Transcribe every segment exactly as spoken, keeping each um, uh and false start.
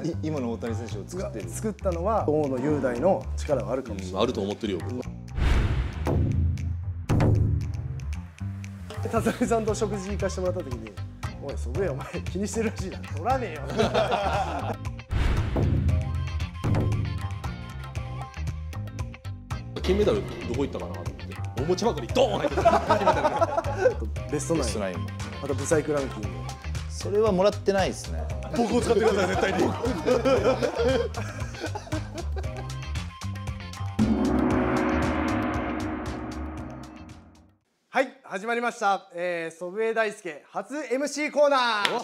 い今の大谷選手を作ってる作ったのは大野雄大の力はあるかもしれない、 うん、あると思ってるよ僕は。 辰巳さんと食事行かしてもらった時に「おい祖父江お前気にしてるらしいな取らねえよ」 金メダルどこ行ったかなと思っておもちゃ箱にドーン入ってた金メダルがベストナインベストナインもあとブサイクランキングそれはもらってないですね。 僕を使ってください絶対に。 はい始まりました、えー、祖父江大輔初 エムシー コーナー。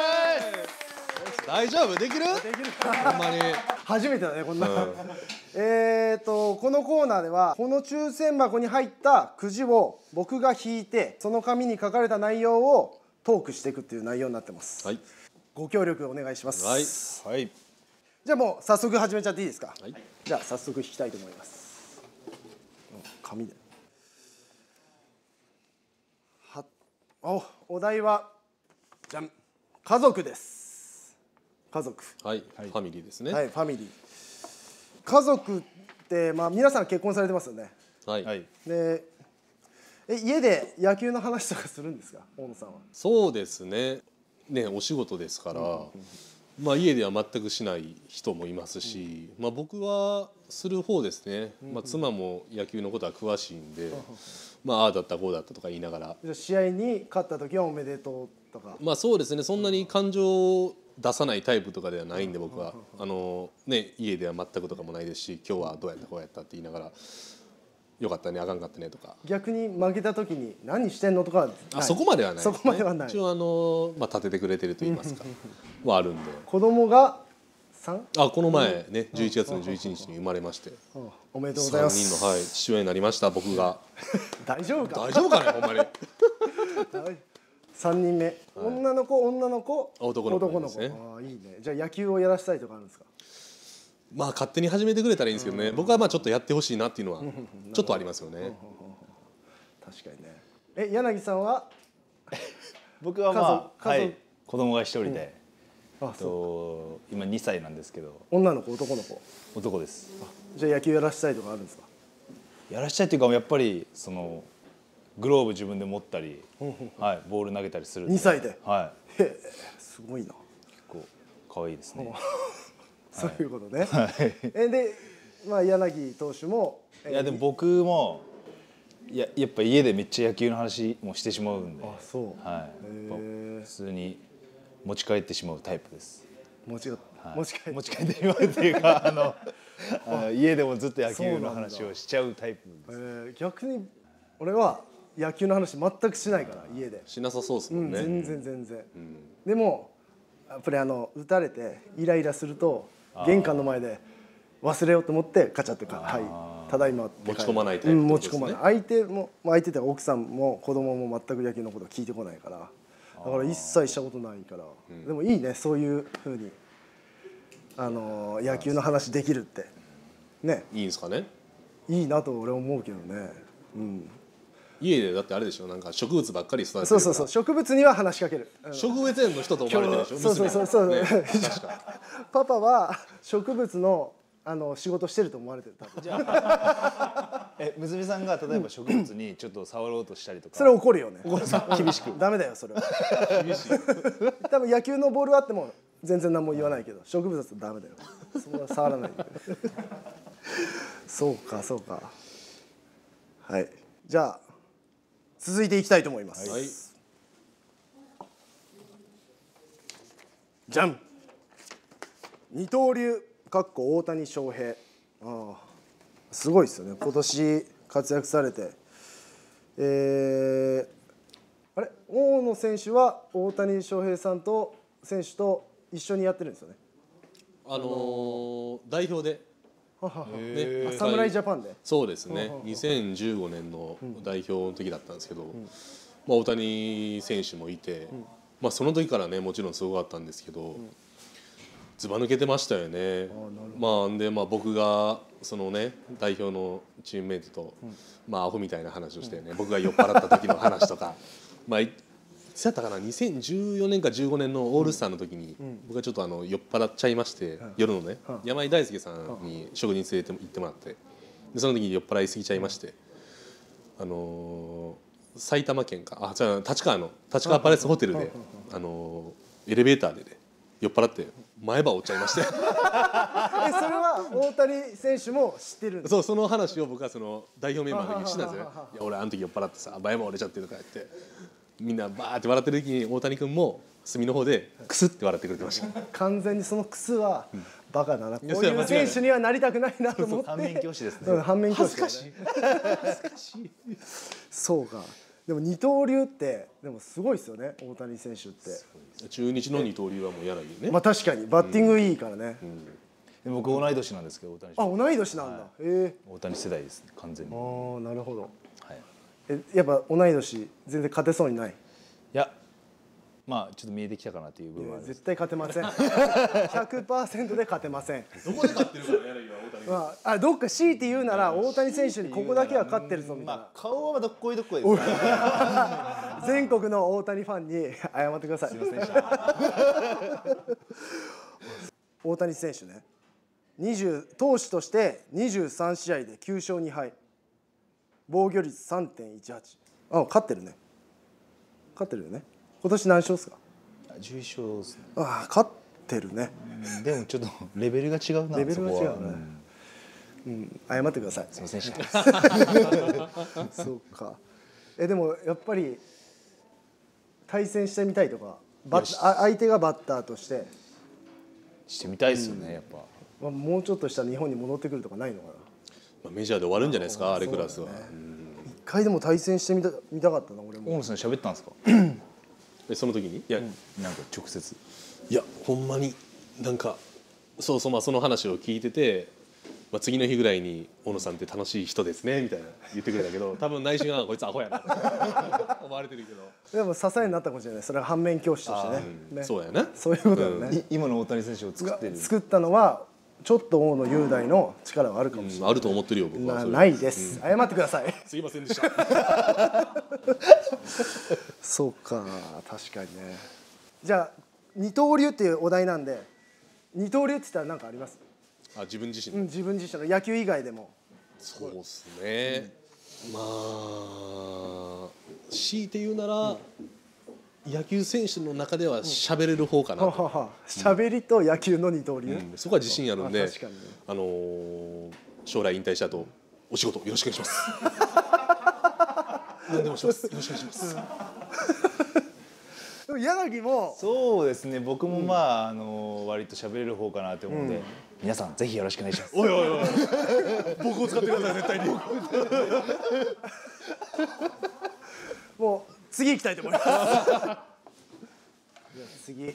大丈夫できる？ できるかほんまに。 初めてだねこんな、 うん、 えーとこのコーナーではこの抽選箱に入ったくじを僕が引いてその紙に書かれた内容をトークしていくっていう内容になってます、 はい、 ご協力お願いします。 はい、はい、 じゃあもう早速始めちゃっていいですか。 はい、 じゃあ早速引きたいと思います。紙ではおお題はじゃん家族です。家族はい、はい、ファミリーですね。 はいファミリー家族ってまあ皆さん結婚されてますよね。 はい、 でえ家で野球の話とかするんですか大野さんは。 そうですねねお仕事ですから、うんうんうん、まあ家では全くしない人もいますし、うん、まあ僕はする方ですね、うんうん、まあ妻も野球のことは詳しいんで、うんうん、まあああだったこうだったとか言いながらじゃあ試合に勝った時はおめでとうとか。 まあそうですねそんなに感情を出さないタイプとかではないんで僕はあのね家では全くとかもないですし今日はどうやったこうやったって言いながらよかったねあかんかったねとか。 逆に負けた時に何してんのとかはない。 あそこまではないですね。 そこまではない。 一応あのまあ立ててくれてると言いますかはあるんで。 子供がさん？ あこの前ねじゅういちがつのじゅういちにちに生まれまして。 おめでとうございます。 さんにんのはい父親になりました僕が。 大丈夫か？ 大丈夫かねほんまに。 さんにんめ、はい、女の子女の子男の子ですね。 ああいいね。じゃあ野球をやらしたいとかあるんですか？ まあ勝手に始めてくれたらいいんですけどね僕はまあちょっとやってほしいなっていうのはちょっとありますよね。 確かにね。え柳さんは僕はまあ、はい、子供が一人で、 うん、あと今にさいなんですけど。 女の子男の子？ 男です。 じゃあ野球やらしたいとかあるんですか？ やらしたいっていうかやっぱりそのグローブ自分で持ったり、はい、ボール投げたりする。 にさいで。 はい。 へえ、すごいな。 結構可愛いですね。 そういうことね。 はい。 えで、まあ柳投手も。 いやでも僕もややっぱ家でめっちゃ野球の話もしてしまうんで。 あ、そう。 はい。普通に持ち帰ってしまうタイプです。 持ち、はい、持ち帰って持ち帰ってしまうっていうかあのあの家でもずっと野球の話をしちゃうタイプです。 えー、逆に俺は野球の話全くしないから家で。 しなさそうですもんね。 うん、全然全然。うん、でもやっぱりあの打たれてイライラすると玄関の前で忘れようと思ってカチャってかはいただいまって持ち込まないタイプですね。 うん、持ち込まない。相手も相手って奥さんも子供も全く野球のこと聞いてこないからだから一切したことないから、うん、でもいいねそういう風にあの野球の話できるってね。 いいんですかね。 いいなと俺は思うけどね。うん。 家でだってあれでしょなんか植物ばっかり育ててるから。 そうそうそう植物には話しかける。 植物園の人と思われてるでしょ。 そうそうそうそう。 ね、 パパは植物のあの仕事してると思われてる多分。じゃあえ娘さんが例えば植物にちょっと触ろうとしたりとか。 それ怒るよね。 厳しく。 ダメだよそれは。厳しい。多分野球のボールあっても全然何も言わないけど植物だとダメだよ。それは触らない。そうかそうか。はい。じゃあ。続いていきたいと思います。はい、じゃん。二刀流かっこ大谷翔平。ああ、すごいですよね。今年活躍されて、えー、あれ大野選手は大谷翔平さんと選手と一緒にやってるんですよね。 あのー、代表で。 ね、侍ジャパンでそうですねにせんじゅうごねんの代表の時だったんですけど、うんまあ、大谷選手もいて、うんまあ、その時からねもちろんすごかったんですけど、うん、ずば抜けてましたよね。まあで、まあ、僕がそのね代表のチームメイトと、うんまあ、アホみたいな話をしてね、うん、僕が酔っ払った時の話とかまあつやったかなにせんじゅうよねんかじゅうごねんのオールスターの時に、僕はちょっとあの酔っ払っちゃいまして、夜のね、山井大輔さんに食事に連れて行ってもらって、でその時に酔っ払いすぎちゃいまして、あのー、埼玉県かあじゃあ立川の立川パレスホテルで、あのー、エレベーターでね酔っ払って前歯折っちゃいましてえそれは大谷選手も知ってるんですか？ そうその話を僕はその代表メンバーの時にしてたんですよ。いや俺あの時酔っ払ってさ前歯折れちゃってるとか言ってみんなバーって笑ってる時に大谷君も隅の方でクスって笑ってくれてました。 完全にそのクスはバカだな、こういう選手にはなりたくないなと思って。 反面教師ですね。 反面教師。 恥ずかしい恥ずかしいそうか。でも二刀流ってでもすごいですよね、大谷選手って。 中日の二刀流はもう柳ね。 まあ確かにバッティングいいからね。 で僕同い年なんですけど、大谷。 あ、同い年なんだ。ええ。 大谷世代ですね、完全に。 ああ、なるほど。 はい。 え、やっぱ同い年全然勝てそうにない。いや、まあちょっと見えてきたかなという部分は。 絶対勝てません。ひゃくパーセント で勝てません。 どこで勝ってるから柳は大谷。 まあ、あどっか強いて言うなら大谷選手にここだけは勝ってるぞみたいな。 まあ顔はどっこいどっこいですからね。 全国の大谷ファンに謝ってください。すみませんでした。大谷選手ね、にじゅう投手としてにじゅうさんしあいできゅうしょうにはい、防御率 さんてんいちはち。あ、勝ってるね。勝ってるよね。今年何勝ですか？ じゅういっしょうですね。 ああ、勝ってるね。 でもちょっとレベルが違うな。 レベルが違うね。うん、謝ってください。 すみませんでした。 そうか。えでもやっぱり対戦してみたいとか、バッあ相手がバッターとしてしてみたいですよね、やっぱ。 まあもうちょっとしたら日本に戻ってくるとかないのかな。 まあメジャーで終わるんじゃないですか、あれクラスは。 一回でも対戦してみた見たかったな俺も。 大野さん喋ったんですか？ えその時にいや、 なんか直接。 いやほんまになんかそうそうまあその話を聞いてて、まあ、次の日ぐらいに「大野さんって楽しい人ですね」みたいな言ってくれたけど、多分内心はこいつアホやな思われてるけど。 でも支えになったかもしれない。それは反面教師としてね。ねそうやな。 そういうことだよね。 い今の大谷選手を作ってる。 作ったのはちょっと大野雄大の力はあるかもしれない。 あると思ってるよ僕は。 なないです。謝ってください。 すいませんでした。 そうか、確かにね。じゃあ二刀流っていうお題なんで、二刀流って言ったら何かあります？ あ自分自身、 うん、自分自身の野球以外でも。 そうっすね、うん、まあ強いて言うなら、うん、野球選手の中では喋れる方かなと。 喋、うん、りと野球の二刀流、 うん、そこは自信あるんで、 あ、確かにね、 あのー、将来引退した後お仕事よろしくお願いします。何でもします。よろしくお願いします。 でも柳もそうですね、僕もまあ、あの割と喋れる方かなと思うので、うん、皆さんぜひよろしくお願いします。 おいおいおい僕を使ってください絶対に。 もう次行きたいと思います。じゃあ次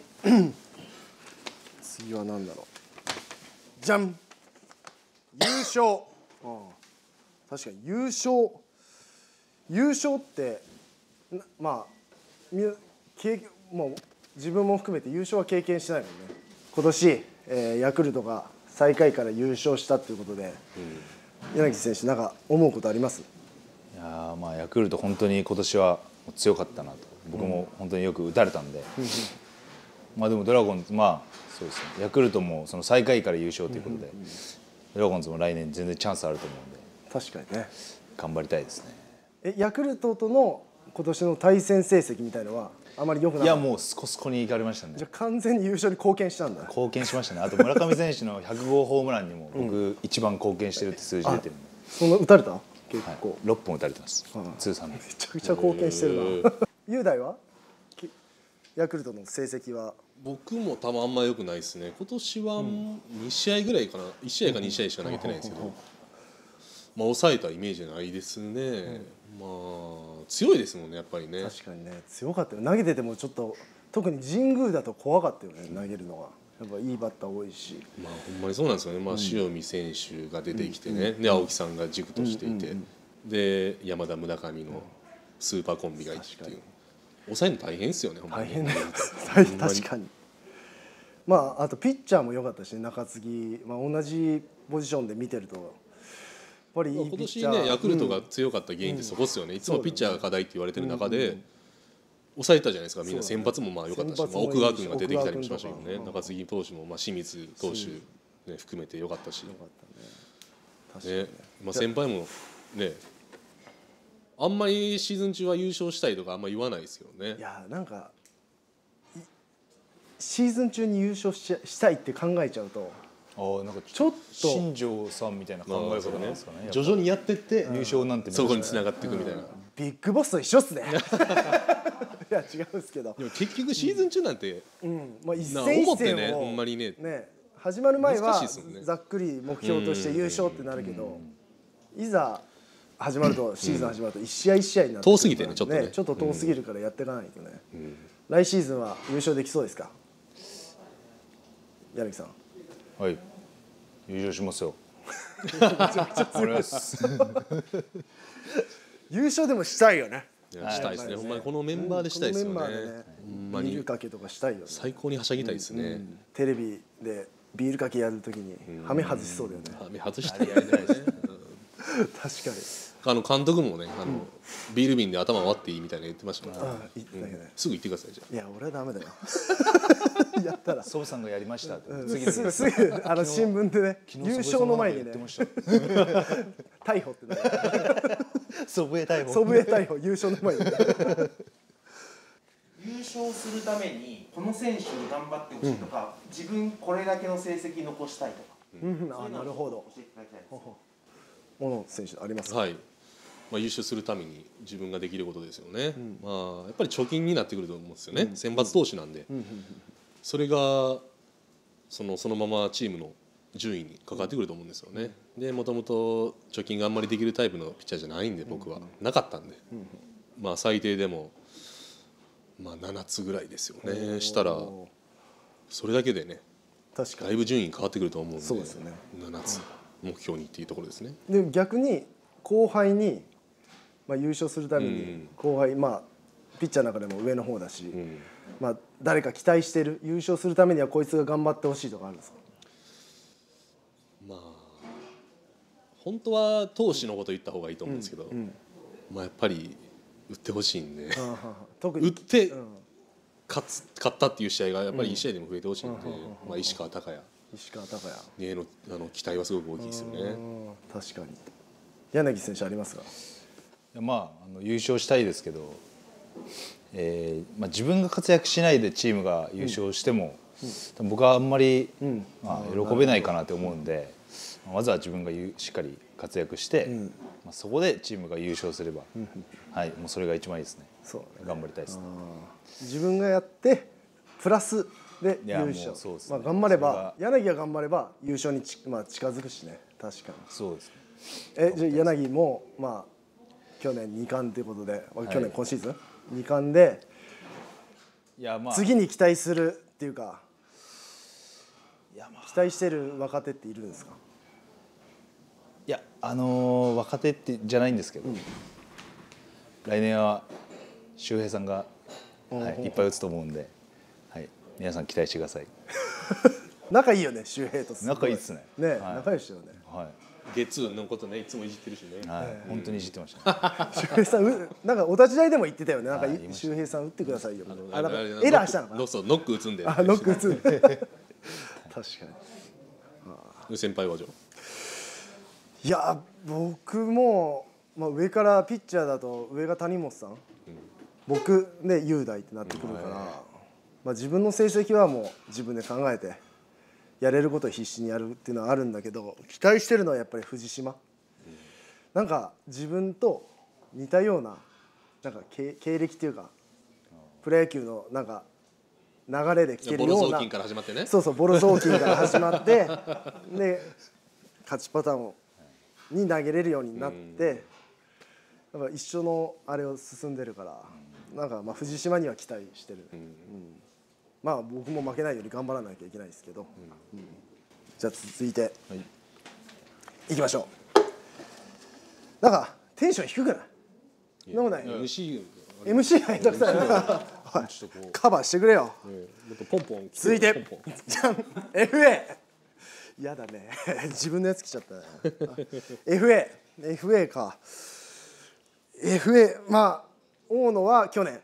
次は何だろう。じゃん、優勝。ああ、確かに優勝優勝ってまあ経験、もう自分も含めて優勝は経験してないもんね。今年、えー、ヤクルトが最下位から優勝したということで、うん、柳選手なんか思うことあります？ いやまあヤクルト本当に今年は強かったなと。僕も本当によく打たれたんで、うん、まあでもドラゴンズ、まあそうですね、ヤクルトもその最下位から優勝ということで、うんうん、ドラゴンズも来年全然チャンスあると思うんで、 確かにね、 頑張りたいですね。 えヤクルトとの今年の対戦成績みたいのはあまり良くない？ いやもうスコスコに行かれましたね。 じゃあ完全に優勝に貢献したんだ。 貢献しましたね。あと村上選手のひゃくごうホームランにも僕一番貢献してるって数字出てるんで、 そんな打たれた？結構、はい、 ろっぽん打たれてます。通算めちゃくちゃ貢献してるな。雄大はヤクルトの成績は？ 僕も多分あんま良くないですね。今年はにしあいぐらいかな、いち試合かに試合しか投げてないんですけど、まあ抑えたイメージないですね、うん、まあ強いですもんねやっぱりね。 確かにね、強かったよ。投げててもちょっと特に神宮だと怖かったよね、投げるのが。やっぱいいバッター多いし、 まあほんまにそうなんですよね。まあ塩見選手が出てきてね、で青木さんが軸としていて、で山田村上のスーパーコンビがいてっていう、抑えるの大変ですよね。 大変だよ確かに。まああとピッチャーも良かったし、中継ぎ、まあ、同じポジションで見てるとやっぱりいいピッチャー。 今年ねヤクルトが強かった原因ってそこですよね、うん、いつもピッチャーが課題って言われてる中で、 抑えたじゃないですか。みんな先発もまあ良かったし、 先発まあ、 もいいし奥川君が出てきたりもしましたけどね。 奥川君とか中継ぎ投手もまあ清水投手、ね、含めて良かったし、 よかったね。確かにね、まあ、先輩もねあんまりシーズン中は優勝したいとかあんま言わないですけどね。 いやなんかシーズン中に優勝ししたいって考えちゃうとああなんかちょっと新庄さんみたいな考え方なんですかね。 徐々にやってって優勝なんてそこに繋がっていくみたいな。 ビッグボスと一緒っすね。いや違うんですけど、 でも結局シーズン中なんて、 うんまあ、一な戦一思ってね戦をほんまにねね始まる前は難しいっすもんねざっくり目標として優勝ってなるけど、いざ始まるとシーズン始まると一試合一試合になってくるから遠すぎてねちょっとねちょっと遠すぎるからやっていかないとね、来シーズンは優勝できそうですか、柳さん。 はい優勝しますよ。お願いします優勝でもしたいよね。 いやしたいですね。ほんまにこのメンバーでしたいですよね。 このメンバーでねほんまにビールかけとかしたいよね。 最高にはしゃぎたいですね。 テレビでビールかけやるときにハメ外しそうだよね。 はめ外したいやりたいですね。 確かに。 あの監督もね、あのビール瓶で頭割っていいみたいな言ってましたから、 ああ言ってたけどね。 すぐ言ってくださいじゃあ。 いや俺はダメだよ。やったら。 祖父さんがやりましたってうん次の日すぐすぐあの新聞でね優勝の前にね逮捕ってね祖父江逮捕祖父江逮捕優勝の前にね優勝するためにこの選手に頑張ってほしいとか、自分これだけの成績残したいとか、 うんあなるほど。 教えていただきたいです。 小野選手ありますか。 はい。まあ優勝するために自分ができることですよね。まあやっぱり貯金になってくると思うんですよね。選抜投手なんで、それがそのそのままチームの順位に関わってくると思うんですよね。でもともと貯金があんまりできるタイプのピッチャーじゃないんで僕はなかったんで、まあ最低でもまあななつぐらいですよね。したらそれだけでね確かだいぶ順位変わってくると思うんで、 そうですよね。 ななつ目標にっていうところですね。 に。で逆に後輩にまあ優勝するために後輩まあピッチャーの中でも上の方だし、まあ誰か期待してる優勝するためにはこいつが頑張ってほしいとかあるんですか。 まあ本当は投手のこと言った方がいいと思うんですけど、まあやっぱり打ってほしいんで、 特に打ってうん勝つ勝ったっていう試合がやっぱりいち試合でも増えてほしいんで、まあ石川昂弥石川昂へのあの期待はすごく大きいですよね。 弥。確かに。柳選手ありますか。 いやまああの優勝したいですけど、えーまあ、自分が活躍しないでチームが優勝しても、多分僕はあんまり、まあ、喜べないかなと思うんで、まずは自分がゆしっかり活躍して、まあ、そこでチームが優勝すれば、はい、もうそれが一番いいですね。 そうね頑張りたいですね。 自分がやってプラスで優いやもう勝、 そうですねまあ、頑張ればそれが柳が頑張れば優勝にち、まあ、近づくしね。確かに。 そうですね。 えじゃあ柳もまあ去年に冠ということで、まあ去年今シーズンに冠でいやまあ次に期待するっていうか、 いやまあ期待してる若手っているんですか。 いやあのー若手ってじゃないんですけど、来年は周平さんが、はい、いっぱい打つと思うんで、はい、皆さん期待してください。 仲いいよね周平とすご。 仲いいっすねね、 はい仲良しよね。 はいゲッツーのことねいつもいじってるしね。 はい、本当にいじってました、ね。 周平さんうなんかお立ち台でも言ってたよね。なんかはい言いました周平さん打ってくださいよ。ああなんかれエラーしたのかな。 そうノック打つんで。 あノック打つんで。確かに。 先輩はじゃいや僕も、まあ、上からピッチャーだと上が谷本さん、僕で雄大ってなってくるから、まあ、自分の成績はもう自分で考えてやれることを必死にやるっていうのはあるんだけど、期待してるのはやっぱり藤島、なんか自分と似たようななんか経経歴っていうかプロ野球のなんか流れで来てるようなボロ雑巾から始まってね。 そうそうボロ雑巾から始まってで勝ちパターンをに投げれるようになって、だから一緒のあれを進んでるから、なんかまあ藤島には期待してる、うんまあ僕も負けないように頑張らなきゃいけないですけど、うんじゃあ続いて、はい、いきましょう。なんかテンション低くない？そんなことない。 エムシーエムシー が下手くさいな。はいカバーしてくれよ。 もっとポンポン。 続いてポンポンじゃん エフエー やだね自分のやつ来ちゃったねエフエー エフエー か エフエー まあ大野は去年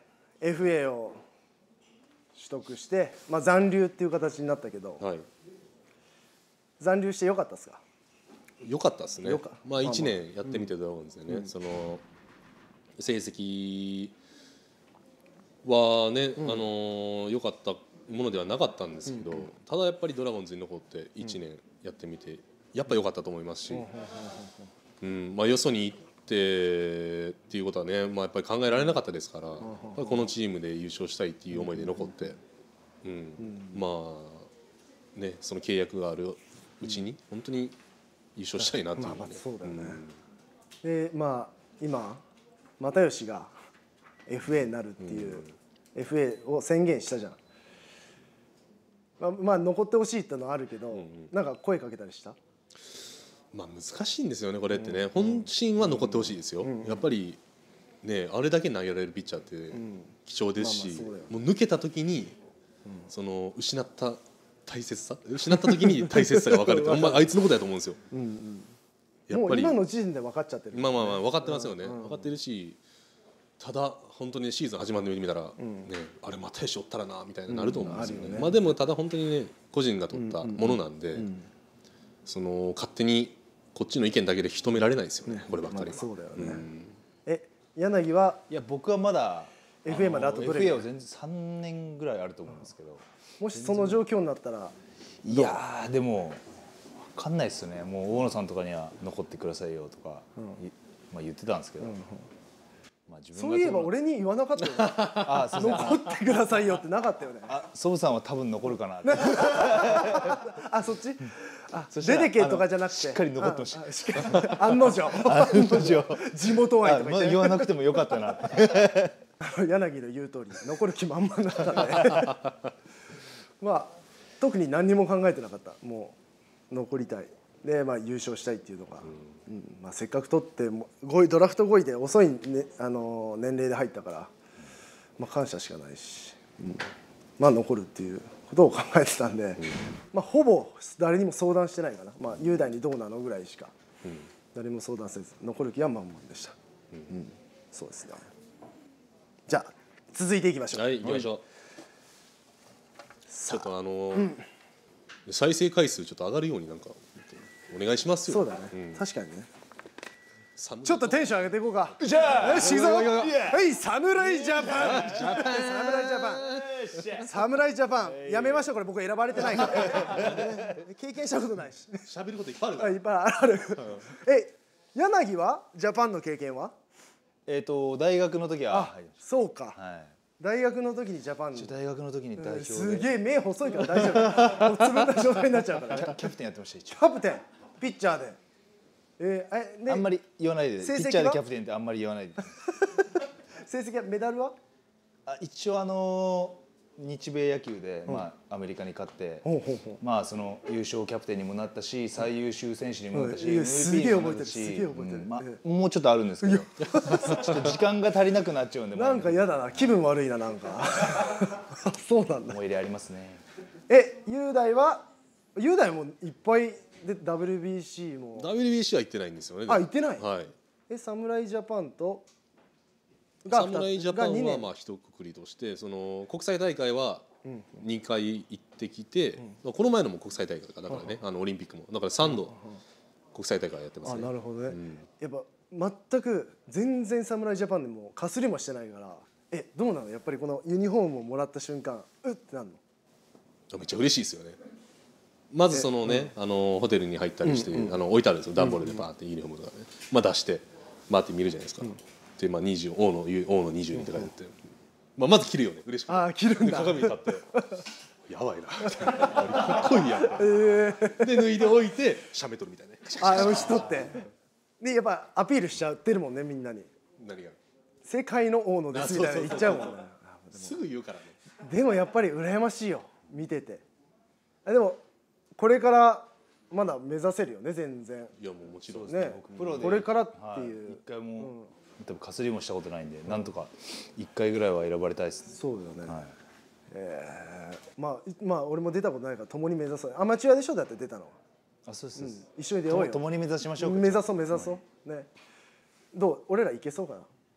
エフエー を取得して、まあ、残留っていう形になったけど、 はい、 残留してよかったですか？ よかったですね。 よかまあいちねんやってみてドラゴンズでね、うん、その成績はね、うん、あの良かったものではなかったんですけど、うん、ただやっぱりドラゴンズに残っていちねんやってみてやっぱ良かったと思いますし、うん、まあよそに行ってっていうことはね、まあ、やっぱり考えられなかったですから、やっぱりこのチームで優勝したいっていう思いで残って、うんうん、まあねその契約があるうちに本当に優勝したいなっていう、ね、 まあまあそうだよね、うん、でまあ今又吉が エフエー になるっていう、うん、エフエー を宣言したじゃん。まあ、まあ残ってほしいってのはあるけど、うんうん、なんか声かけたりした？ まあ難しいんですよねこれってね、うん、本心は残ってほしいですよ、うんうん、やっぱりねあれだけ投げられるピッチャーって貴重ですし、うんまあまあもう抜けた時に、うん、その失った大切さ失った時に大切さが分かるってあんまあいつのことだと思うんですよ、うんうん、 やっぱりもう今の時点で分かっちゃってる、ね、 まあまあまあ分かってますよね、うん、分かってるし、ただ本当にシーズン始まってみたら、うん、ね、あれ又吉おったらなみたいになると思うんですよね、うんね、まあでもただ本当にね個人が取ったものなんで、うんうん、その勝手にこっちの意見だけで引き止められないですよね、こればっかりは、まあ、 そうだよね、うん、え柳はいや僕はまだエフエー まであとどれエフエー は全然さんねんぐらいあると思うんですけど、 もしその状況になったらいやでも分かんないですよね。もう大野さんとかには残ってくださいよとか、うんまあ、言ってたんですけど、うんうん、 まあ、自分そういえば俺に言わなかったよねああ残ってくださいよってなかったよね。 あ、ソブさんは多分残るかなってあ、そっちあ出てけとかじゃなくてしっかり残ってほしい。 案の定案の定地元愛とか言って、 まあ、言わなくてもよかったなって柳の言う通り残る気満々だったねまあ特に何にも考えてなかった。もう残りたいで、まあ、優勝したいっていうのが、うんうんまあ、せっかく取ってごいドラフトごいで遅い、ね、あの年齢で入ったから、まあ、感謝しかないし、うん、まあ残るっていうことを考えてたんで、うんまあ、ほぼ誰にも相談してないかな、まあ、雄大にどうなのぐらいしか、うん、誰も相談せず残る気は満々でした、うんうん、そうですね。じゃあ続いていきましょう。 はい行きましょう。ちょっとあのーうん、再生回数ちょっと上がるようになんかお願いしますよ。 そうだね、うん、確かにね。ちょっとテンション上げていこうか。じゃあよし行くぞ。はい侍ジャパン侍ジャパン侍ジャパンやめましょう。これ僕選ばれてないから経験したことないし喋ることいっぱいあるから。 いっぱいあるえ柳はジャパンの経験はえっと大学の時は。 あそうか、はい、大学の時にジャパンに大学の時に代表で、 すげえ目細いから大丈夫もうつぶんだ状態になっちゃうからキャプテンやってました一応。 キャプテンピッチャーで、えーえね、 あんまり言わないで。ピッチャーでキャプテンってあんまり言わないで成績はメダルはあ一応あの日米野球で、うんまあ、アメリカに勝って、うんまあ、その優勝キャプテンにもなったし最優秀選手にもなったし、うん、エムブイピー にもなったし、うんまあ、もうちょっとあるんですけどちょっと時間が足りなくなっちゃうんでなんか嫌だな気分悪いななんかそうなんだ。 思い入れありますね。 え雄大は雄大もいっぱいで ダブリュービーシー もダブリュービーシー は行ってないんですよね。 あ行ってない、 はい、 え侍ジャパンと侍ジャパンはまあ一括りとしてその国際大会はにかい行ってきて、うん、この前のも国際大会だからね、うん、あのオリンピックもだからさんど国際大会やってますね。 あなるほどね、うん、やっぱ全く全然侍ジャパンでもかすりもしてないからえどうなのやっぱりこのユニフォームをもらった瞬間うってなんの？ めっちゃ嬉しいですよね。まずそのね、うん、あのホテルに入ったりして、うんうん、あの置いてあるんですよ段ボールでバーってユニフォームとかね、まあ、出してバーって見るじゃないですか、うん、で、まあ、にじゅう大野大野にじゅうにって書いてあって、うんまあ、まず着るよね嬉しくて。 あ着るんだ。 鏡に立ってやばいなみたいなかっこいいやん、えー、で脱いでおいて写メ撮るみたいなね。 あ押し取ってでやっぱアピールしちゃってるもんねみんなに。 何が世界の大野ですみたいな言っちゃうもんね。 すぐ言うからね。 でもやっぱり羨ましいよ見てて。でもこれからまだ目指せるよね全然。 いやもうもちろんね。プロでこれからっていう。 はい、一回も、うん、多分かすりもしたことないんで、うん、なんとか一回ぐらいは選ばれたいですね。 そうだよね。はい、えー、まあまあ俺も出たことないから共に目指そう。アマチュアでしょだって出たのは。 あそうです、うん、 一緒に出ようよ。 共に目指しましょうか。 目指そう目指そう、はい、ね。どう俺らいけそうかな。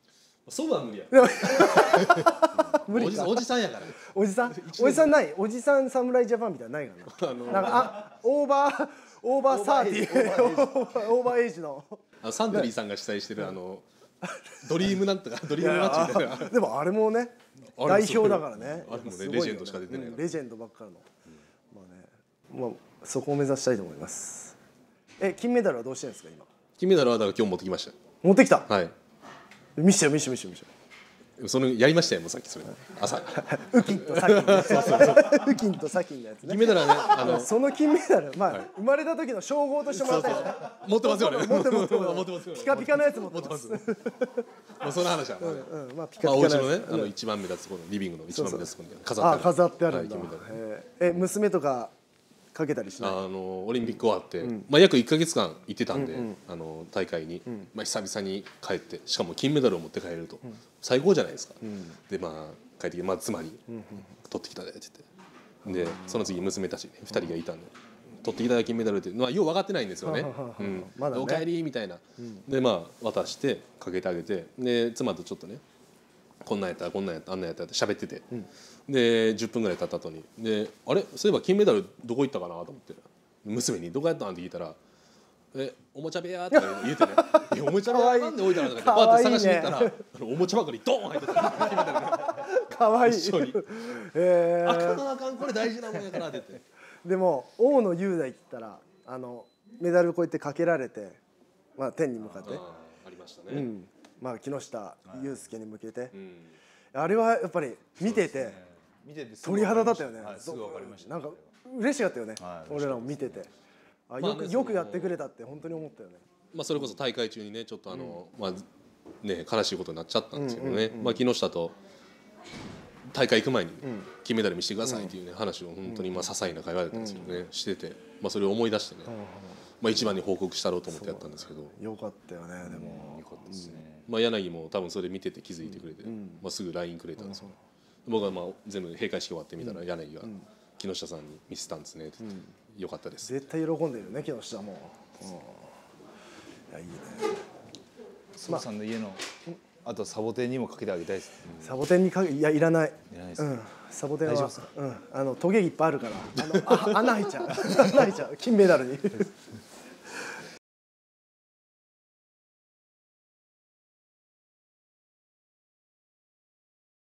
そうは無理や無理かおじさんおじさんやからおじさんおじさんないおじさん侍ジャパンみたいなのないかなあのなんかあオーバーオーバーサーティーオーバーエイジのあのサントリーさんが主催してるあのドリームなんとかドリームマッチみたいなでもあれもね代表だからねあれもねすごいよレジェンドしか出てないからうんレジェンドばっかりのまあねまあそこを目指したいと思いますえ金メダルはどうしてるんですか今金メダルはだから今日持ってきまし持ってきたたはい見してよ見してよ見してよ見してよそのやりましたよもうさっきそれ朝ウキンとサキンウキンとサキンのやつね金メダルはねあのその金メダルまあ生まれた時の称号としてもらったよね持ってますよね持ってる持ってる持ってますよねピカピカのやつ持ってま持ってますすもうその話は、 うんまあピまあ、おカピカのやつ家のねあの一番目立つところリビングの一番目立つところに飾ってあるあ飾ってあるんだはい金メダルへええ娘とかかけたりしないあのオリンピック終わって、まあ、約いっかげつかん行ってたんで、あの大会に、まあ、久々に帰ってしかも金メダルを持って帰れると、最高じゃないですか、でまあ帰ってきて、まあ、妻に「取ってきたで」って言ってでその次娘たち、ね、ふたりがいたんで「取ってきた金メダル」って、まあ、よう分かってないんですよね「うんまだねおかえり」みたいな、でまあ渡してかけてあげてで妻とちょっとねこんなんやったこんなんやったあんなんやったって喋ってて、でじゅっぷんぐらい経った後にであれそういえば金メダルどこ行ったかなと思って娘に「どこやったん?」って聞いたら「えおもちゃ部屋」って言うてね「いやおもちゃ部屋なんで置いたの?」とかってパッて探しに行ったらあのおもちゃ箱にドーン入ってた金メダルがかわいい一緒にえ 「あかんあかんこれ大事なもんやから」って言ってーでも大野雄大って言ったらあのメダルこうやってかけられてまあ天に向かってあありましたね、 うんまあ木下雄介に向けてうんあれはやっぱり見てて見てて鳥肌だったよねはいすぐ分かりましたなんか嬉しかったよねはい俺らも見ててあまあねそのよくよくやってくれたって本当に思ったよねまあ、それこそ大会中にねちょっとあの、まあね、悲しいことになっちゃったんですけどね、まあ、木下と大会行く前に金メダル見せてくださいっていうね話を本当にまあ些細な会話だったんですけどねしてて、まあ、それを思い出してね、まあ、一番に報告したろうと思ってやったんですけど、 よかったよねでもよかったですね、 まあ、柳も多分それ見てて気づいてくれて、まあ、すぐ ライン くれたんですよ、僕はまあ全部閉会式終わってみたら柳が木下さんに見せたんですねって言って、よかったです絶対喜んでるよね木下もうんいやいいね曽我さんの家のあとサボテンにもかけてあげたいです、 サボテンにかいやいらないいらないですうんサボテンは大丈夫ですかうんあのトゲいっぱいあるからあのあ穴開いちゃう穴開いちゃう金メダルに